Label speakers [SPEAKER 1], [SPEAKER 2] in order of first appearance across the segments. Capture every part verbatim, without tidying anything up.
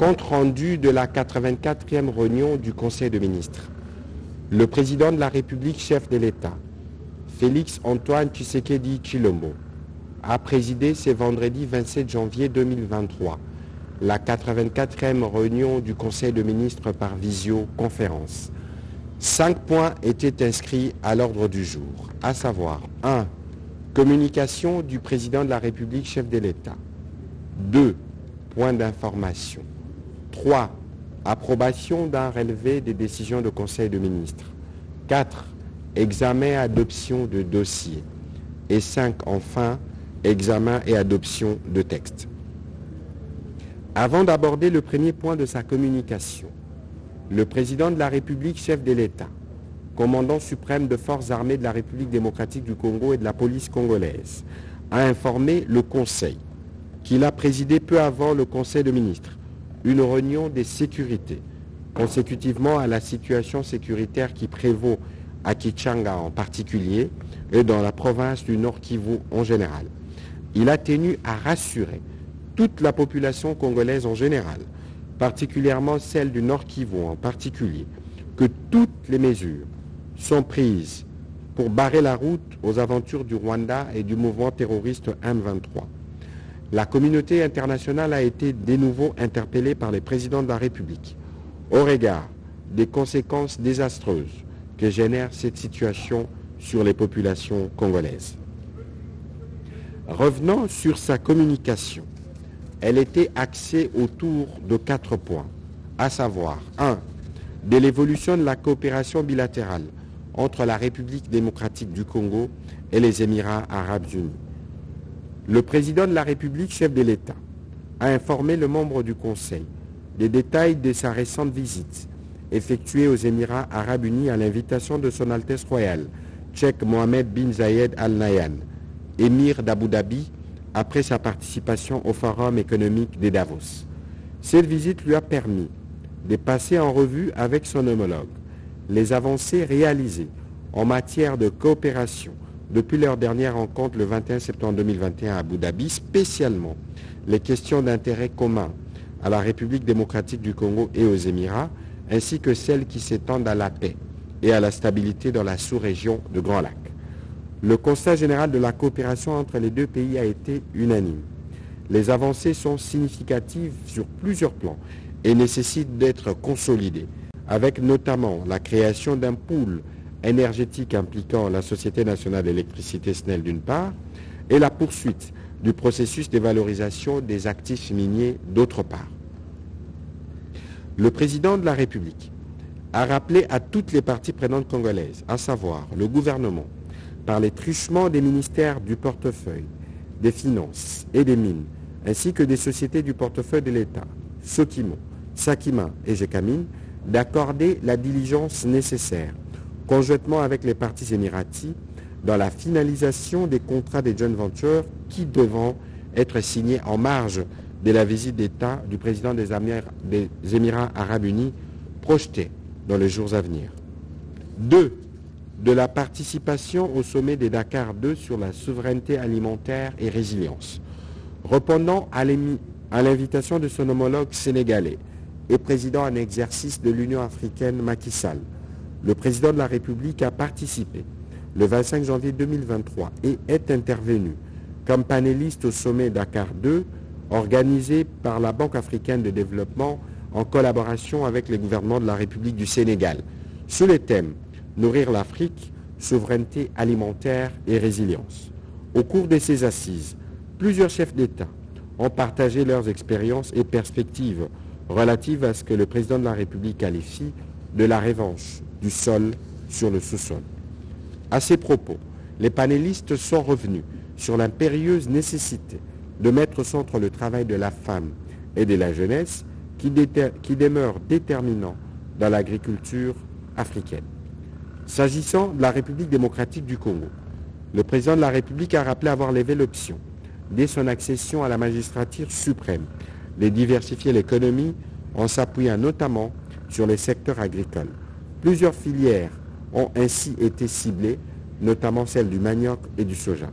[SPEAKER 1] Compte rendu de la quatre-vingt-quatrième réunion du Conseil de ministres. Le président de la République, chef de l'État, Félix Antoine Tshisekedi Tshilombo, a présidé ce vendredi vingt-sept janvier deux mille vingt-trois la quatre-vingt-quatrième réunion du Conseil de ministres par visioconférence. Cinq points étaient inscrits à l'ordre du jour, à savoir un. Communication du président de la République, chef de l'État. deux. Points d'information. trois. Approbation d'un relevé des décisions de Conseil de ministres. quatre. Examen et adoption de dossiers. Et cinq. Enfin, examen et adoption de textes. Avant d'aborder le premier point de sa communication, le président de la République, chef de l'État, commandant suprême de forces armées de la République démocratique du Congo et de la police congolaise, a informé le Conseil qu'il a présidé peu avant le Conseil de ministres une réunion des sécurités, consécutivement à la situation sécuritaire qui prévaut à Kichanga en particulier et dans la province du Nord Kivu en général. Il a tenu à rassurer toute la population congolaise en général, particulièrement celle du Nord Kivu en particulier, que toutes les mesures sont prises pour barrer la route aux aventures du Rwanda et du mouvement terroriste M vingt-trois. La communauté internationale a été de nouveau interpellée par les présidents de la République au regard des conséquences désastreuses que génère cette situation sur les populations congolaises. Revenant sur sa communication, elle était axée autour de quatre points, à savoir un. De l'évolution de la coopération bilatérale entre la République démocratique du Congo et les Émirats arabes unis. Le président de la République, chef de l'État, a informé le membre du Conseil des détails de sa récente visite effectuée aux Émirats arabes unis à l'invitation de son Altesse royale, Cheikh Mohammed bin Zayed Al Nahyan, émir d'Abu Dhabi, après sa participation au Forum économique de Davos. Cette visite lui a permis de passer en revue avec son homologue les avancées réalisées en matière de coopération depuis leur dernière rencontre le vingt et un septembre deux mille vingt et un à Abu Dhabi, spécialement les questions d'intérêt commun à la République démocratique du Congo et aux Émirats, ainsi que celles qui s'étendent à la paix et à la stabilité dans la sous-région de Grand Lac. Le constat général de la coopération entre les deux pays a été unanime. Les avancées sont significatives sur plusieurs plans et nécessitent d'être consolidées, avec notamment la création d'un pool énergétique impliquant la Société nationale d'électricité S N E L d'une part, et la poursuite du processus de valorisation des actifs miniers d'autre part. Le président de la République a rappelé à toutes les parties prenantes congolaises, à savoir le gouvernement, par les truchements des ministères du portefeuille, des finances et des mines, ainsi que des sociétés du portefeuille de l'État, Sokimo, Sakima et Gécamine, d'accorder la diligence nécessaire, conjointement avec les parties émiraties, dans la finalisation des contrats des joint ventures qui devront être signés en marge de la visite d'État du président des, Amir, des Émirats arabes unis projetée dans les jours à venir. deux. De la participation au sommet des Dakar deux sur la souveraineté alimentaire et résilience. Répondant à l'invitation de son homologue sénégalais et président en exercice de l'Union africaine Macky Sall, le président de la République a participé le vingt-cinq janvier deux mille vingt-trois et est intervenu comme panéliste au sommet Dakar deux organisé par la Banque africaine de développement en collaboration avec les gouvernements de la République du Sénégal sous les thèmes Nourrir l'Afrique, souveraineté alimentaire et résilience. Au cours de ces assises, plusieurs chefs d'État ont partagé leurs expériences et perspectives relatives à ce que le président de la République qualifie de la revanche du sol sur le sous-sol. À ces propos, les panélistes sont revenus sur l'impérieuse nécessité de mettre au centre le travail de la femme et de la jeunesse qui, déter- qui demeure déterminant dans l'agriculture africaine. S'agissant de la République démocratique du Congo, le président de la République a rappelé avoir levé l'option, dès son accession à la magistrature suprême, de diversifier l'économie en s'appuyant notamment sur les secteurs agricoles. Plusieurs filières ont ainsi été ciblées, notamment celles du manioc et du soja.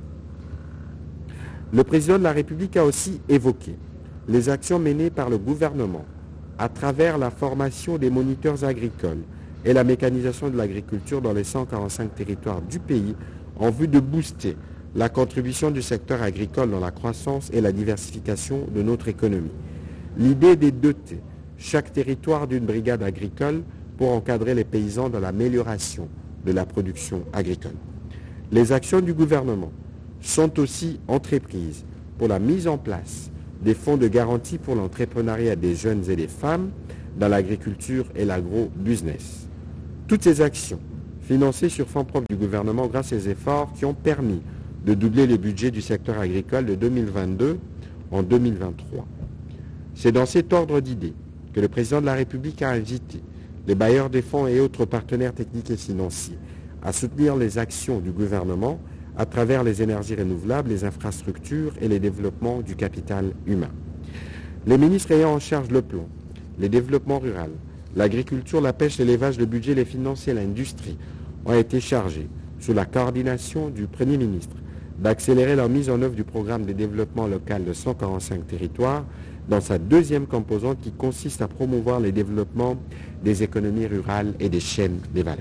[SPEAKER 1] Le président de la République a aussi évoqué les actions menées par le gouvernement à travers la formation des moniteurs agricoles et la mécanisation de l'agriculture dans les cent quarante-cinq territoires du pays en vue de booster la contribution du secteur agricole dans la croissance et la diversification de notre économie. L'idée est de doter chaque territoire d'une brigade agricole pour encadrer les paysans dans l'amélioration de la production agricole. Les actions du gouvernement sont aussi entreprises pour la mise en place des fonds de garantie pour l'entrepreneuriat des jeunes et des femmes dans l'agriculture et l'agro-business. Toutes ces actions, financées sur fonds propres du gouvernement grâce aux efforts qui ont permis de doubler le budget du secteur agricole de deux mille vingt-deux en deux mille vingt-trois. C'est dans cet ordre d'idées que le président de la République a invité les bailleurs des fonds et autres partenaires techniques et financiers à soutenir les actions du gouvernement à travers les énergies renouvelables, les infrastructures et les développements du capital humain. Les ministres ayant en charge le plan, le développement rural, l'agriculture, la pêche, l'élevage, le budget, les finances et l'industrie ont été chargés, sous la coordination du Premier ministre, d'accélérer la mise en œuvre du programme de développement local de cent quarante-cinq territoires dans sa deuxième composante qui consiste à promouvoir le développement des économies rurales et des chaînes des valeurs.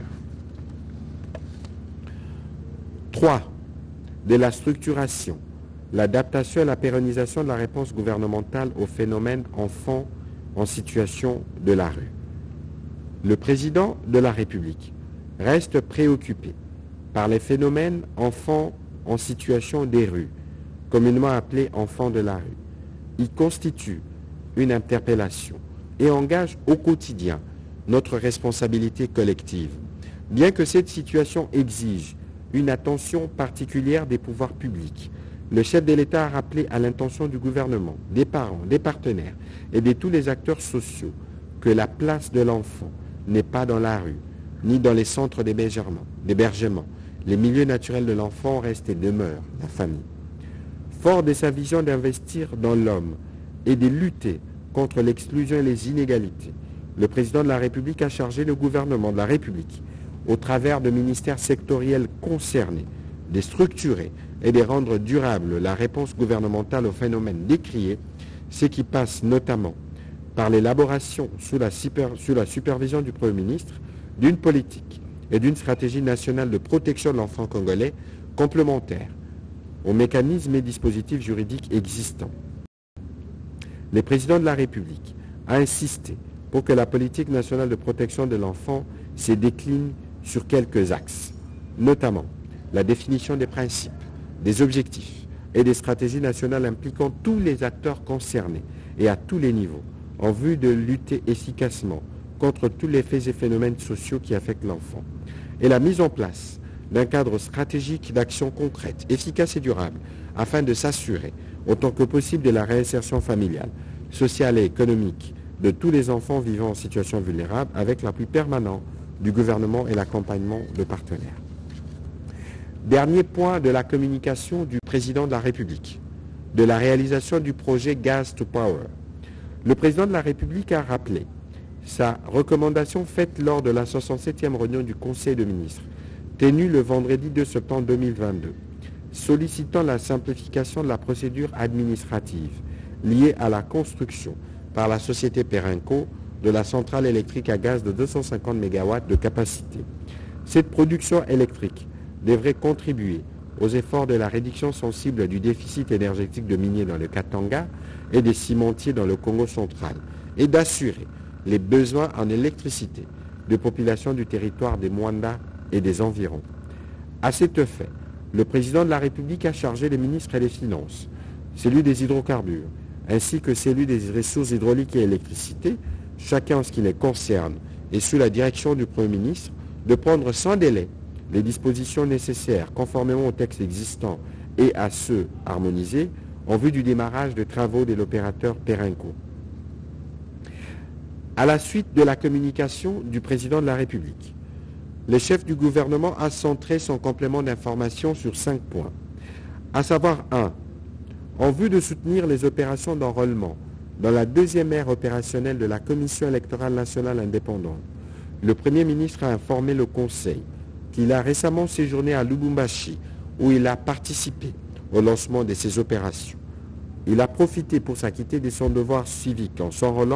[SPEAKER 1] trois. De la structuration, l'adaptation et la pérennisation de la réponse gouvernementale au phénomène enfants en situation de la rue. Le président de la République reste préoccupé par les phénomènes enfants en situation des rues, communément appelés enfants de la rue. Il constitue une interpellation et engage au quotidien notre responsabilité collective. Bien que cette situation exige une attention particulière des pouvoirs publics, le chef de l'État a rappelé à l'intention du gouvernement, des parents, des partenaires et de tous les acteurs sociaux que la place de l'enfant n'est pas dans la rue, ni dans les centres d'hébergement. Les milieux naturels de l'enfant restent et demeurent la famille. Fort de sa vision d'investir dans l'homme et de lutter contre l'exclusion et les inégalités, le président de la République a chargé le gouvernement de la République, au travers de ministères sectoriels concernés, de structurer et de rendre durable la réponse gouvernementale aux phénomènes décriés, ce qui passe notamment par l'élaboration, sous la, super, sous la supervision du Premier ministre, d'une politique et d'une stratégie nationale de protection de l'enfant congolais complémentaire aux mécanismes et dispositifs juridiques existants. Le président de la République a insisté pour que la politique nationale de protection de l'enfant se décline sur quelques axes, notamment la définition des principes, des objectifs et des stratégies nationales impliquant tous les acteurs concernés et à tous les niveaux, en vue de lutter efficacement contre tous les faits et phénomènes sociaux qui affectent l'enfant, et la mise en place d'un cadre stratégique d'action concrète, efficace et durable, afin de s'assurer autant que possible de la réinsertion familiale, sociale et économique de tous les enfants vivant en situation vulnérable, avec l'appui permanent du gouvernement et l'accompagnement de partenaires. Dernier point de la communication du président de la République, de la réalisation du projet Gas to Power. Le président de la République a rappelé sa recommandation faite lors de la soixante-septième réunion du Conseil des ministres, tenue le vendredi deux septembre deux mille vingt-deux, sollicitant la simplification de la procédure administrative liée à la construction par la société Perenco de la centrale électrique à gaz de deux cent cinquante mégawatts de capacité. Cette production électrique devrait contribuer aux efforts de la réduction sensible du déficit énergétique de miniers dans le Katanga et des cimentiers dans le Congo central et d'assurer les besoins en électricité des populations du territoire des Mwanda et des environs. À cet effet, le président de la République a chargé les ministres des Finances, celui des hydrocarbures, ainsi que celui des ressources hydrauliques et électricité, chacun en ce qui les concerne, et sous la direction du Premier ministre, de prendre sans délai les dispositions nécessaires conformément aux textes existants et à ceux harmonisés en vue du démarrage des travaux de l'opérateur Perenco. À la suite de la communication du président de la République, le chef du gouvernement a centré son complément d'information sur cinq points, à savoir un. En vue de soutenir les opérations d'enrôlement dans la deuxième ère opérationnelle de la Commission électorale nationale indépendante, le Premier ministre a informé le Conseil qu'il a récemment séjourné à Lubumbashi où il a participé au lancement de ces opérations. Il a profité pour s'acquitter de son devoir civique en s'enrôlant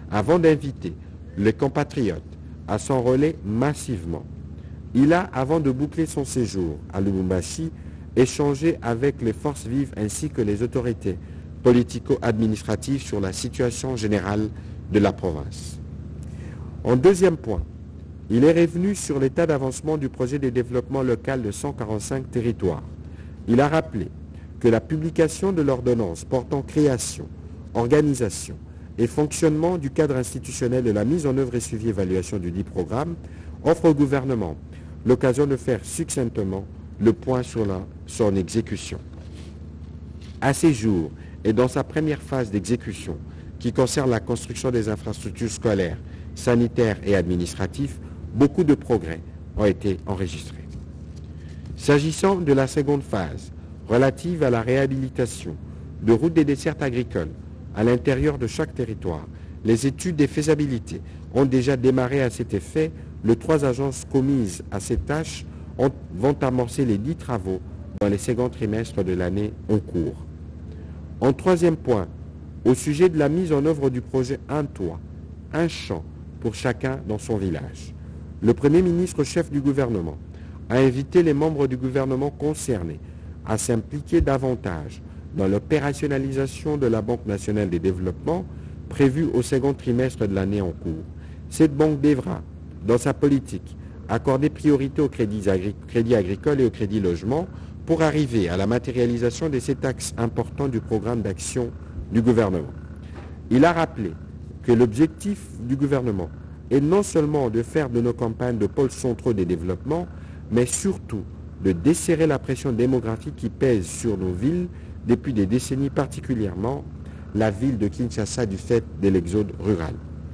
[SPEAKER 1] avant d'inviter les compatriotes à s'enrôler massivement. Il a, avant de boucler son séjour à Lubumbashi, échangé avec les forces vives ainsi que les autorités politico-administratives sur la situation générale de la province. En deuxième point, il est revenu sur l'état d'avancement du projet de développement local de cent quarante-cinq territoires. Il a rappelé que la publication de l'ordonnance portant création, organisation et fonctionnement du cadre institutionnel de la mise en œuvre et suivi évaluation du dit programme offre au gouvernement l'occasion de faire succinctement le point sur la, son exécution. À ces jours et dans sa première phase d'exécution, qui concerne la construction des infrastructures scolaires, sanitaires et administratives, beaucoup de progrès ont été enregistrés. S'agissant de la seconde phase, relative à la réhabilitation de routes des dessertes agricoles à l'intérieur de chaque territoire, les études des faisabilités ont déjà démarré à cet effet. Les trois agences commises à ces tâches ont, vont amorcer les dix travaux dans les seconds trimestres de l'année en cours. En troisième point, au sujet de la mise en œuvre du projet Un toit, un champ pour chacun dans son village, le Premier ministre chef du gouvernement a invité les membres du gouvernement concernés à s'impliquer davantage dans l'opérationnalisation de la Banque nationale des développements prévue au second trimestre de l'année en cours. Cette banque devra, dans sa politique, accorder priorité aux crédits, agri- crédits agricoles et aux crédits logements pour arriver à la matérialisation de cet axe important du programme d'action du gouvernement. Il a rappelé que l'objectif du gouvernement est non seulement de faire de nos campagnes de pôles centraux des développements, mais surtout de desserrer la pression démographique qui pèse sur nos villes depuis des décennies, particulièrement la ville de Kinshasa du fait de l'exode rural.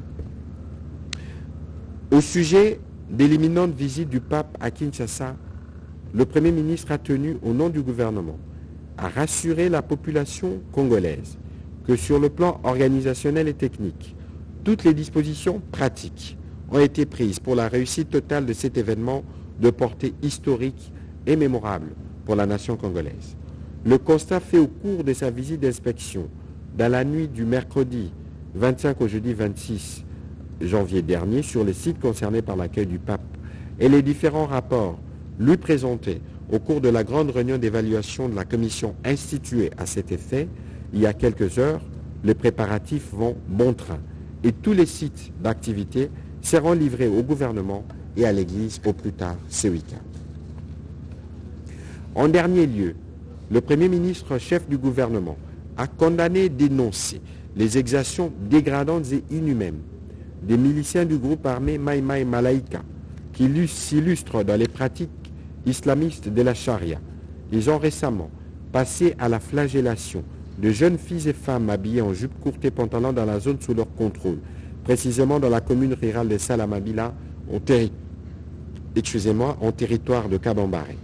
[SPEAKER 1] Au sujet de l'imminente visite du pape à Kinshasa, le Premier ministre a tenu, au nom du gouvernement, à rassurer la population congolaise que sur le plan organisationnel et technique, toutes les dispositions pratiques ont été prises pour la réussite totale de cet événement de portée historique et mémorable pour la nation congolaise. Le constat fait au cours de sa visite d'inspection, dans la nuit du mercredi vingt-cinq au jeudi vingt-six janvier dernier, sur les sites concernés par l'accueil du pape, et les différents rapports lui présentés au cours de la grande réunion d'évaluation de la commission instituée à cet effet, il y a quelques heures, les préparatifs vont bon train et tous les sites d'activité seront livrés au gouvernement et à l'Église au plus tard ce week-end. En dernier lieu, le Premier ministre chef du gouvernement a condamné et dénoncé les exactions dégradantes et inhumaines des miliciens du groupe armé Maï Maï Malaïka qui s'illustrent dans les pratiques islamistes de la charia. Ils ont récemment passé à la flagellation de jeunes filles et femmes habillées en jupe courte et pantalon dans la zone sous leur contrôle, précisément dans la commune rurale de Salamabila, au, terri... Excusez-moi, en territoire de Kabambaré.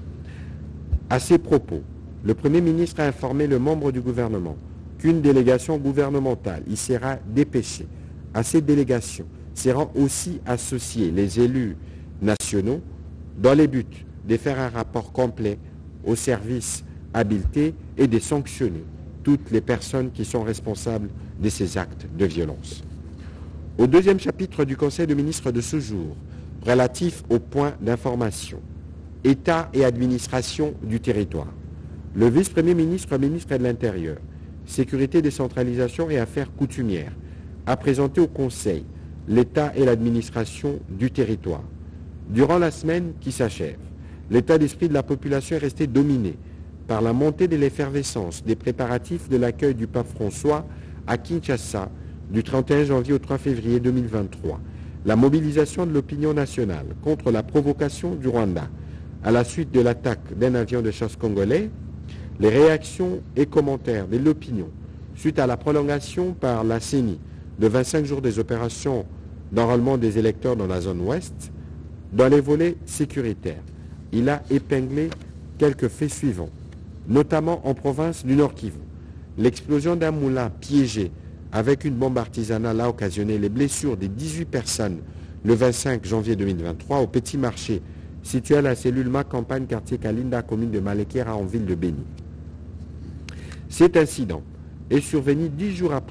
[SPEAKER 1] À ces propos, le Premier ministre a informé le membre du gouvernement qu'une délégation gouvernementale y sera dépêchée. À cette délégation seront aussi associés les élus nationaux dans le but de faire un rapport complet aux services habilités et de sanctionner toutes les personnes qui sont responsables de ces actes de violence. Au deuxième chapitre du Conseil des ministres de ce jour, relatif au point d'information, État et administration du territoire, le vice-premier ministre, ministre de l'Intérieur, Sécurité, décentralisation et affaires coutumières, a présenté au Conseil l'État et l'administration du territoire. Durant la semaine qui s'achève, l'état d'esprit de la population est resté dominé par la montée de l'effervescence des préparatifs de l'accueil du pape François à Kinshasa du trente et un janvier au trois février deux mille vingt-trois, la mobilisation de l'opinion nationale contre la provocation du Rwanda à la suite de l'attaque d'un avion de chasse congolais, les réactions et commentaires de l'opinion suite à la prolongation par la C E N I de vingt-cinq jours des opérations d'enrôlement des électeurs dans la zone ouest. Dans les volets sécuritaires, il a épinglé quelques faits suivants, notamment en province du Nord Kivu. L'explosion d'un moulin piégé avec une bombe artisanale a occasionné les blessures de dix-huit personnes le vingt-cinq janvier deux mille vingt-trois au petit marché situé à la cellule Ma Campagne, quartier Kalinda, commune de Malekera en ville de Béni. Cet incident est survenu dix jours après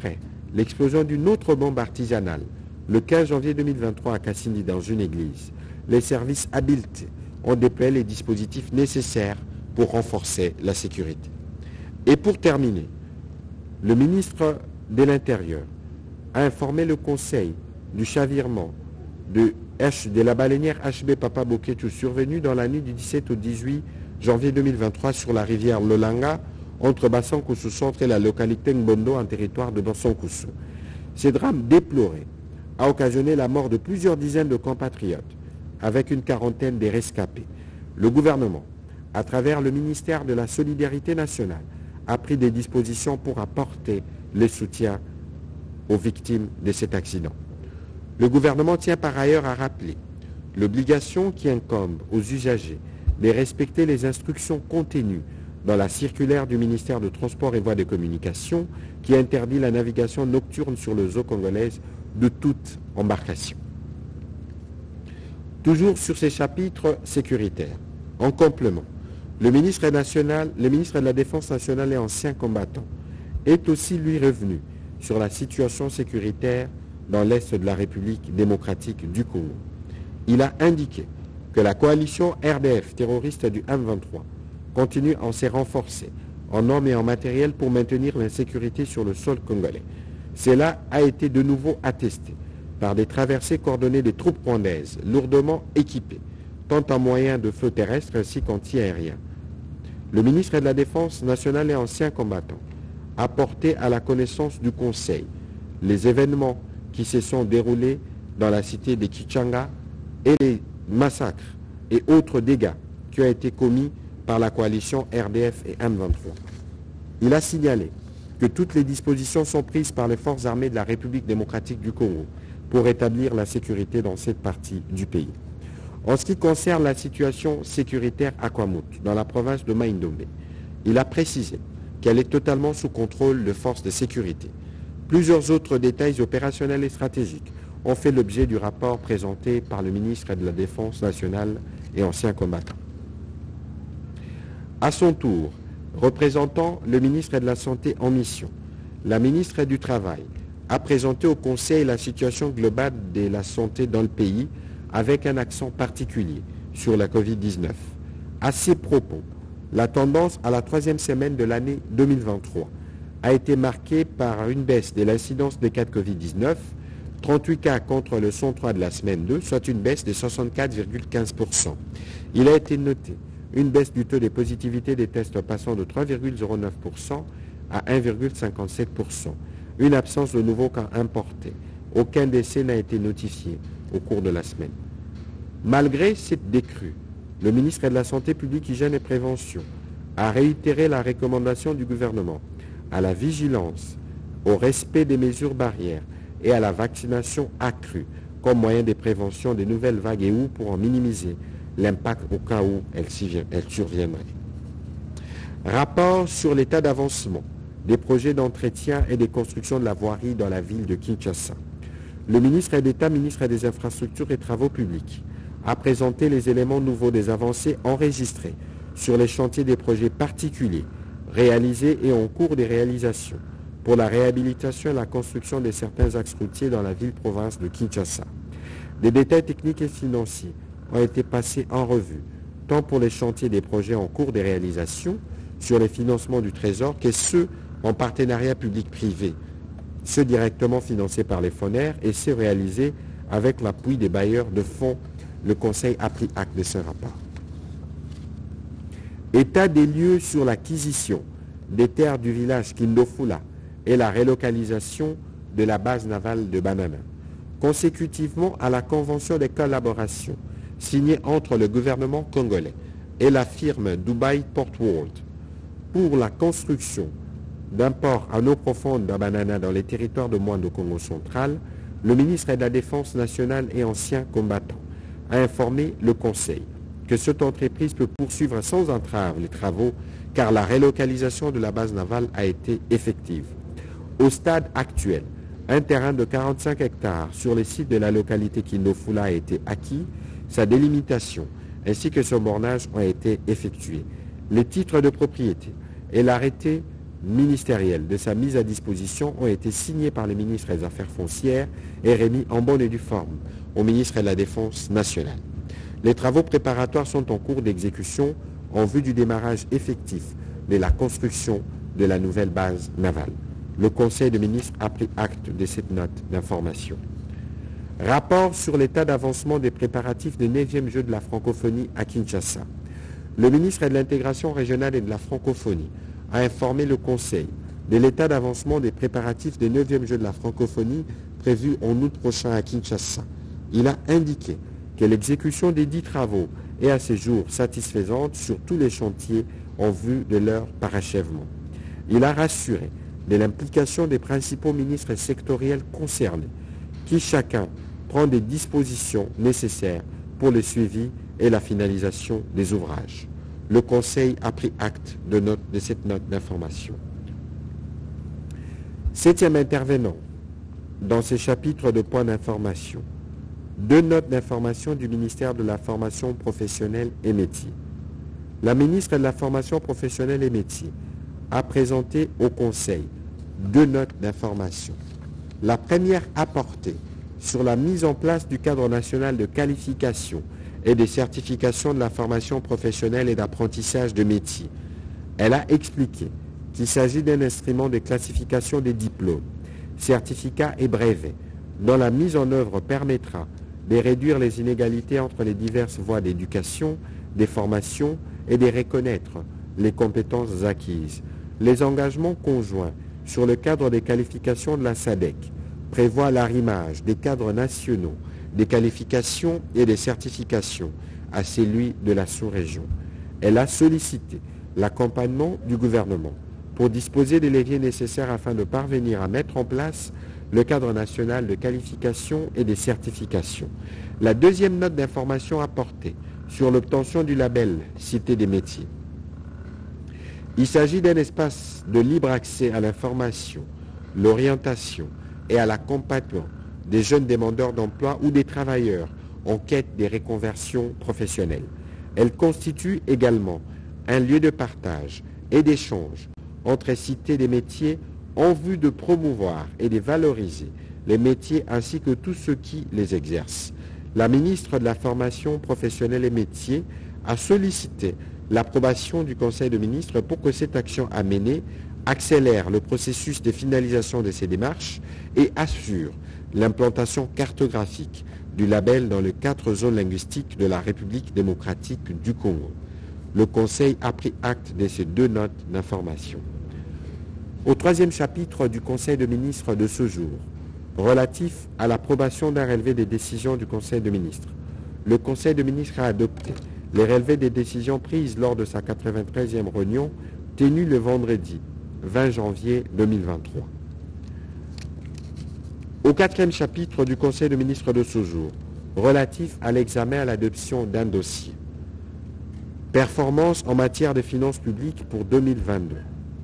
[SPEAKER 1] l'explosion d'une autre bombe artisanale le quinze janvier deux mille vingt-trois à Cassini dans une église. Les services habilités ont déployé les dispositifs nécessaires pour renforcer la sécurité. Et pour terminer, le ministre de l'Intérieur a informé le Conseil du chavirement de, H, de la baleinière H B Papa Boketu survenu dans la nuit du dix-sept au dix-huit janvier deux mille vingt-trois sur la rivière Lolanga entre Bassankousou Centre et la localité Ngbondo en territoire de Bassankousou. Ce drame déploré a occasionné la mort de plusieurs dizaines de compatriotes avec une quarantaine de rescapés. Le gouvernement, à travers le ministère de la Solidarité nationale, a pris des dispositions pour apporter le soutien aux victimes de cet accident. Le gouvernement tient par ailleurs à rappeler l'obligation qui incombe aux usagers de respecter les instructions contenues dans la circulaire du ministère de Transport et Voies de Communication qui interdit la navigation nocturne sur les eaux congolaises de toute embarcation. Toujours sur ces chapitres sécuritaires, en complément, le ministre national, le ministre de la Défense nationale et ancien combattant est aussi lui revenu sur la situation sécuritaire dans l'est de la République démocratique du Congo. Il a indiqué que la coalition R D F terroriste du M vingt-trois continue à se renforcer en hommes et en matériel pour maintenir l'insécurité sur le sol congolais. Cela a été de nouveau attesté par des traversées coordonnées des troupes rwandaises lourdement équipées, tant en moyens de feu terrestre ainsi qu'anti-aérien. Le ministre de la Défense nationale et ancien combattant a porté à la connaissance du Conseil les événements qui se sont déroulés dans la cité de Kichanga et les massacres et autres dégâts qui ont été commis par la coalition R D F et M vingt-trois. Il a signalé que toutes les dispositions sont prises par les forces armées de la République démocratique du Congo pour rétablir la sécurité dans cette partie du pays. En ce qui concerne la situation sécuritaire à Kwamut, dans la province de Mai-Ndombe, il a précisé qu'elle est totalement sous contrôle de forces de sécurité. Plusieurs autres détails opérationnels et stratégiques ont fait l'objet du rapport présenté par le ministre de la Défense nationale et ancien combattant. À son tour, représentant le ministre de la Santé en mission, la ministre du Travail a présenté au Conseil la situation globale de la santé dans le pays avec un accent particulier sur la covid dix-neuf. À ces propos, la tendance à la troisième semaine de l'année deux mille vingt-trois a été marquée par une baisse de l'incidence des cas de covid dix-neuf, trente-huit cas contre le cent trois de la semaine deux, soit une baisse de soixante-quatre virgule quinze pour cent. Il a été noté une baisse du taux de positivité des tests passant de trois virgule zéro neuf pour cent à un virgule cinquante-sept pour cent. Une absence de nouveaux cas importés. Aucun décès n'a été notifié au cours de la semaine. Malgré cette décrue, le ministre de la Santé publique, Hygiène et Prévention a réitéré la recommandation du gouvernement à la vigilance, au respect des mesures barrières et à la vaccination accrue comme moyen de prévention des nouvelles vagues et ou pour en minimiser l'impact au cas où elles surviendraient. Rapport sur l'état d'avancement des projets d'entretien et de construction de la voirie dans la ville de Kinshasa. Le ministre d'État, ministre des Infrastructures et Travaux publics, a présenté les éléments nouveaux des avancées enregistrées sur les chantiers des projets particuliers réalisés et en cours de réalisation pour la réhabilitation et la construction de certains axes routiers dans la ville-province de Kinshasa. Des détails techniques et financiers ont été passés en revue, tant pour les chantiers des projets en cours de réalisation sur les financements du Trésor que ceux en partenariat public-privé, ceux directement financés par les fonds et ceux réalisés avec l'appui des bailleurs de fonds. Le Conseil a pris acte de ce rapport. État des lieux sur l'acquisition des terres du village Kindofula et la relocalisation de la base navale de Banana, consécutivement à la convention de collaboration signée entre le gouvernement congolais et la firme Dubai Port World pour la construction d'un port à eau profonde à Banana dans les territoires de Moindre Congo central, le ministre de la Défense nationale et ancien combattant a informé le Conseil que cette entreprise peut poursuivre sans entrave les travaux car la relocalisation de la base navale a été effective. Au stade actuel, un terrain de quarante-cinq hectares sur les sites de la localité Kindofula a été acquis, sa délimitation ainsi que son bornage ont été effectués. Les titres de propriété et l'arrêté ministériels de sa mise à disposition ont été signés par les ministres des Affaires foncières et remis en bonne et due forme au ministre de la Défense nationale. Les travaux préparatoires sont en cours d'exécution en vue du démarrage effectif de la construction de la nouvelle base navale. Le Conseil des ministres a pris acte de cette note d'information. Rapport sur l'état d'avancement des préparatifs des neuvième Jeux de la francophonie à Kinshasa. Le ministre de l'Intégration régionale et de la francophonie a informé le Conseil de l'état d'avancement des préparatifs des neuvième Jeux de la francophonie prévus en août prochain à Kinshasa. Il a indiqué que l'exécution des dix travaux est à ce jour satisfaisante sur tous les chantiers en vue de leur parachèvement. Il a rassuré de l'implication des principaux ministres sectoriels concernés, qui chacun prend des dispositions nécessaires pour le suivi et la finalisation des ouvrages. Le Conseil a pris acte de, note, de cette note d'information. Septième intervenant dans ces chapitres de points d'information. Deux notes d'information du ministère de la Formation professionnelle et métiers. La ministre de la Formation professionnelle et métiers a présenté au Conseil deux notes d'information. La première a porté sur la mise en place du cadre national de qualification et de certification de la formation professionnelle et d'apprentissage de métiers. Elle a expliqué qu'il s'agit d'un instrument de classification des diplômes, certificats et brevets, dont la mise en œuvre permettra de réduire les inégalités entre les diverses voies d'éducation, des formations et de reconnaître les compétences acquises. Les engagements conjoints sur le cadre des qualifications de la S A D C prévoient l'arrimage des cadres nationaux, des qualifications et des certifications à celui de la sous-région. Elle a sollicité l'accompagnement du gouvernement pour disposer des leviers nécessaires afin de parvenir à mettre en place le cadre national de qualification et des certifications. La deuxième note d'information a porté sur l'obtention du label Cité des métiers. Il s'agit d'un espace de libre accès à l'information, l'orientation et à l'accompagnement des jeunes demandeurs d'emploi ou des travailleurs en quête des reconversions professionnelles. Elle constitue également un lieu de partage et d'échange entre cités des métiers en vue de promouvoir et de valoriser les métiers ainsi que tous ceux qui les exercent. La ministre de la Formation professionnelle et métiers a sollicité l'approbation du Conseil de ministres pour que cette action à mener accélère le processus de finalisation de ces démarches et assure l'implantation cartographique du label dans les quatre zones linguistiques de la République démocratique du Congo. Le Conseil a pris acte de ces deux notes d'information. Au troisième chapitre du Conseil de ministres de ce jour, relatif à l'approbation d'un relevé des décisions du Conseil de ministres, le Conseil de ministres a adopté les relevés des décisions prises lors de sa quatre-vingt-treizième réunion tenue le vendredi vingt janvier deux mille vingt-trois. Au quatrième chapitre du Conseil de ministres de ce jour, relatif à l'examen à l'adoption d'un dossier. Performance en matière de finances publiques pour deux mille vingt-deux.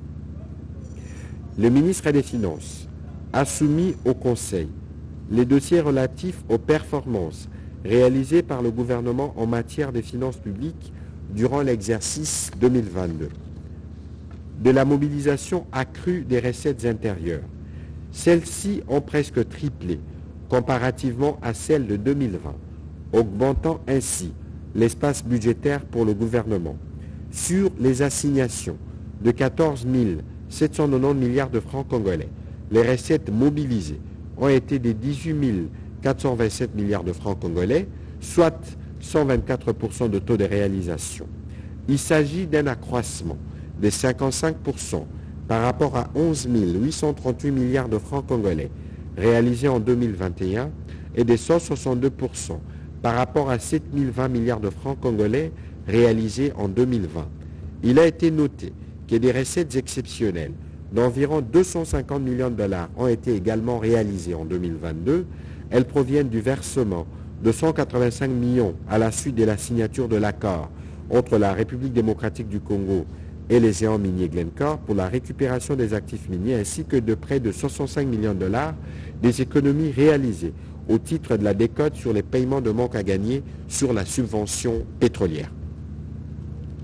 [SPEAKER 1] Le ministre des Finances a soumis au Conseil les dossiers relatifs aux performances réalisées par le gouvernement en matière de finances publiques durant l'exercice deux mille vingt-deux. De la mobilisation accrue des recettes intérieures. Celles-ci ont presque triplé comparativement à celles de deux mille vingt, augmentant ainsi l'espace budgétaire pour le gouvernement. Sur les assignations de quatorze mille sept cent quatre-vingt-dix milliards de francs congolais, les recettes mobilisées ont été de dix-huit mille quatre cent vingt-sept milliards de francs congolais, soit cent vingt-quatre pour cent de taux de réalisation. Il s'agit d'un accroissement de cinquante-cinq pour cent par rapport à onze mille huit cent trente-huit milliards de francs congolais réalisés en deux mille vingt et un et de cent soixante-deux pour cent par rapport à sept mille vingt milliards de francs congolais réalisés en deux mille vingt. Il a été noté que des recettes exceptionnelles d'environ deux cent cinquante millions de dollars ont été également réalisées en deux mille vingt-deux. Elles proviennent du versement de cent quatre-vingt-cinq millions à la suite de la signature de l'accord entre la République démocratique du Congo et les géants miniers Glencore pour la récupération des actifs miniers, ainsi que de près de soixante-cinq millions de dollars des économies réalisées au titre de la décote sur les paiements de manque à gagner sur la subvention pétrolière.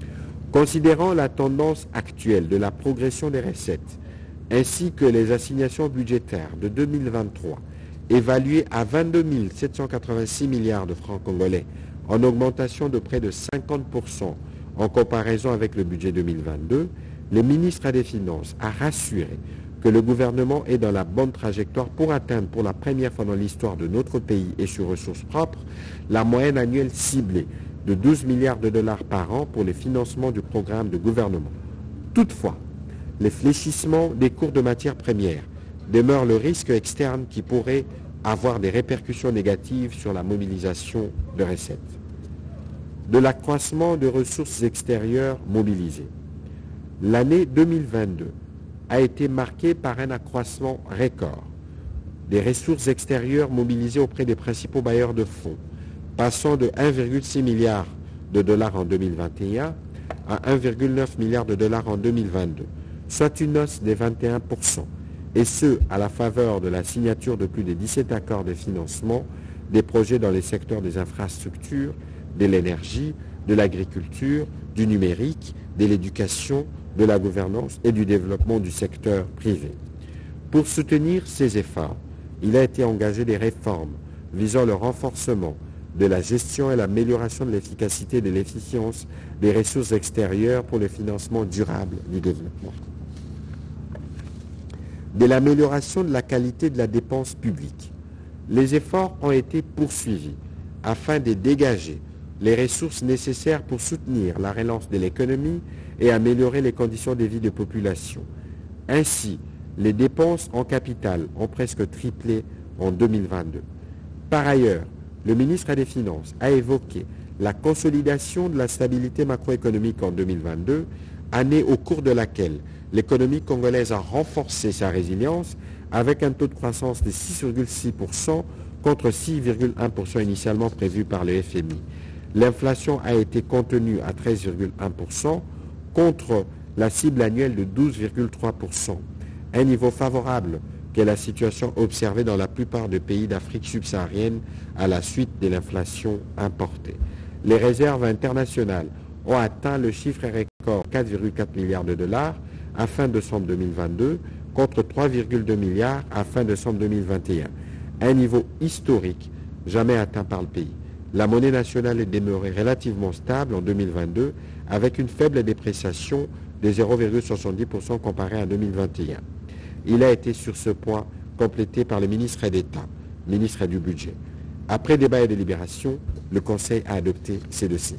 [SPEAKER 1] Considérant la tendance actuelle de la progression des recettes, ainsi que les assignations budgétaires de deux mille vingt-trois, évaluées à vingt-deux mille sept cent quatre-vingt-six milliards de francs congolais, en augmentation de près de cinquante pour cent en comparaison avec le budget deux mille vingt-deux, le ministre des Finances a rassuré que le gouvernement est dans la bonne trajectoire pour atteindre pour la première fois dans l'histoire de notre pays et sur ressources propres la moyenne annuelle ciblée de douze milliards de dollars par an pour le financement du programme de gouvernement. Toutefois, les fléchissements des cours de matières premières demeurent le risque externe qui pourrait avoir des répercussions négatives sur la mobilisation de recettes. De l'accroissement de ressources extérieures mobilisées. L'année deux mille vingt-deux a été marquée par un accroissement record des ressources extérieures mobilisées auprès des principaux bailleurs de fonds, passant de un virgule six milliard de dollars en deux mille vingt et un à un virgule neuf milliard de dollars en deux mille vingt-deux, soit une hausse de vingt et un pour cent, et ce, à la faveur de la signature de plus de dix-sept accords de financement des projets dans les secteurs des infrastructures, de l'énergie, de l'agriculture, du numérique, de l'éducation, de la gouvernance et du développement du secteur privé. Pour soutenir ces efforts, il a été engagé des réformes visant le renforcement de la gestion et l'amélioration de l'efficacité et de l'efficience des ressources extérieures pour le financement durable du développement. De l'amélioration de la qualité de la dépense publique. Les efforts ont été poursuivis afin de dégager les ressources nécessaires pour soutenir la relance de l'économie et améliorer les conditions de vie des populations. Ainsi, les dépenses en capital ont presque triplé en deux mille vingt-deux. Par ailleurs, le ministre des Finances a évoqué la consolidation de la stabilité macroéconomique en deux mille vingt-deux, année au cours de laquelle l'économie congolaise a renforcé sa résilience avec un taux de croissance de six virgule six pour cent contre six virgule un pour cent initialement prévu par le F M I. L'inflation a été contenue à treize virgule un pour cent contre la cible annuelle de douze virgule trois pour cent, un niveau favorable qu'est la situation observée dans la plupart des pays d'Afrique subsaharienne à la suite de l'inflation importée. Les réserves internationales ont atteint le chiffre record quatre virgule quatre milliards de dollars à fin décembre deux mille vingt-deux contre trois virgule deux milliards à fin décembre deux mille vingt et un, un niveau historique jamais atteint par le pays. La monnaie nationale est demeurée relativement stable en deux mille vingt-deux avec une faible dépréciation de zéro virgule soixante-dix pour cent comparée à deux mille vingt et un. Il a été sur ce point complété par le ministre d'État, ministre du Budget. Après débat et délibération, le Conseil a adopté ces dossiers.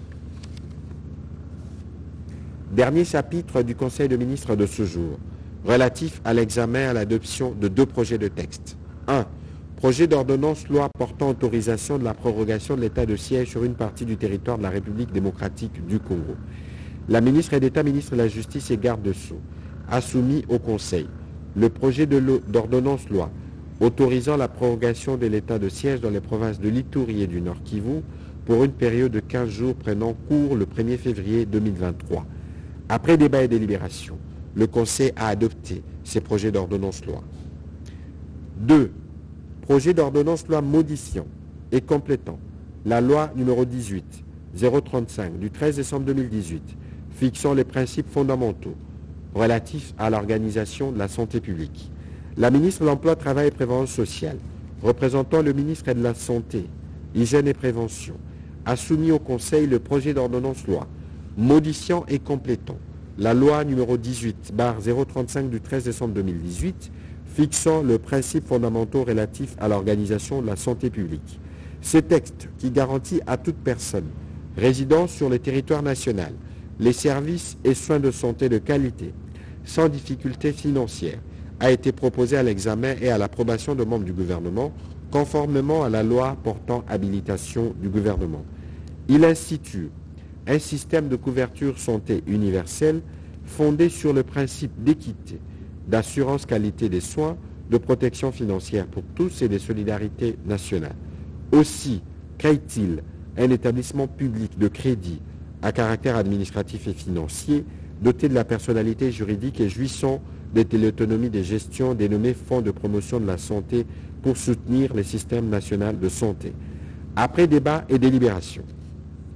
[SPEAKER 1] Dernier chapitre du Conseil de ministres de ce jour, relatif à l'examen et à l'adoption de deux projets de texte. un. Projet d'ordonnance loi portant autorisation de la prorogation de l'état de siège sur une partie du territoire de la République démocratique du Congo. La ministre d'État, ministre de la Justice et garde de Sceaux a soumis au Conseil le projet d'ordonnance loi autorisant la prorogation de l'état de siège dans les provinces de l'Ituri et du Nord Kivu pour une période de quinze jours prenant cours le premier février deux mille vingt-trois. Après débat et délibération, le Conseil a adopté ces projets d'ordonnance loi. deux. Projet d'ordonnance loi modifiant et complétant la loi numéro dix-huit zéro trente-cinq du treize décembre deux mille dix-huit fixant les principes fondamentaux relatifs à l'organisation de la santé publique. La ministre de l'Emploi, Travail et Prévoyance sociale, représentant le ministre de la Santé, Hygiène et Prévention, a soumis au Conseil le projet d'ordonnance loi modifiant et complétant la loi numéro dix-huit zéro trente-cinq du treize décembre deux mille dix-huit fixant le principe fondamentaux relatif à l'organisation de la santé publique. Ce texte, qui garantit à toute personne résidant sur le territoire national les services et soins de santé de qualité, sans difficulté financière, a été proposé à l'examen et à l'approbation de membres du gouvernement, conformément à la loi portant habilitation du gouvernement. Il institue un système de couverture santé universelle fondé sur le principe d'équité, d'assurance qualité des soins, de protection financière pour tous et de solidarité nationale. Aussi crée-t-il un établissement public de crédit à caractère administratif et financier, doté de la personnalité juridique et jouissant de l'autonomie de gestion dénommé Fonds de promotion de la santé pour soutenir le système national de santé. Après débat et délibération,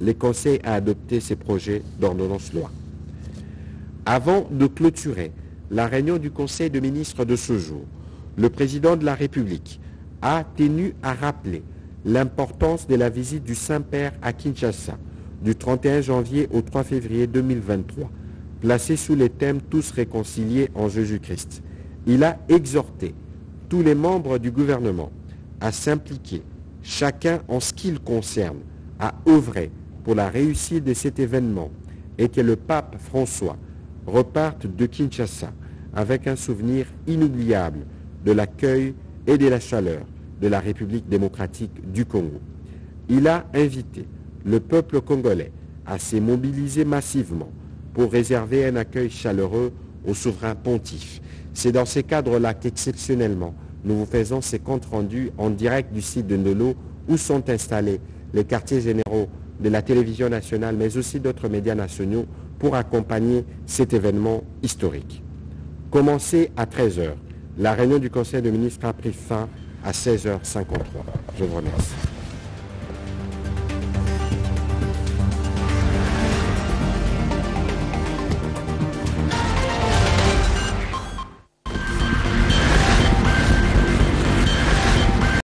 [SPEAKER 1] les conseils à adopter ces projets d'ordonnance-loi. Avant de clôturer la réunion du Conseil de ministres de ce jour, le président de la République a tenu à rappeler l'importance de la visite du Saint-Père à Kinshasa du trente et un janvier au trois février deux mille vingt-trois, placée sous les thèmes « Tous réconciliés en Jésus-Christ ». Il a exhorté tous les membres du gouvernement à s'impliquer, chacun en ce qui le concerne, à œuvrer pour la réussite de cet événement et que le pape François reparte de Kinshasa avec un souvenir inoubliable de l'accueil et de la chaleur de la République démocratique du Congo. Il a invité le peuple congolais à se mobiliser massivement pour réserver un accueil chaleureux au souverain pontife. C'est dans ces cadres-là qu'exceptionnellement, nous vous faisons ces comptes rendus en direct du site de Ndolo où sont installés les quartiers généraux de la télévision nationale, mais aussi d'autres médias nationaux pour accompagner cet événement historique. Commencé à treize heures, la réunion du Conseil des ministres a pris fin à seize heures cinquante-trois. Je vous remercie.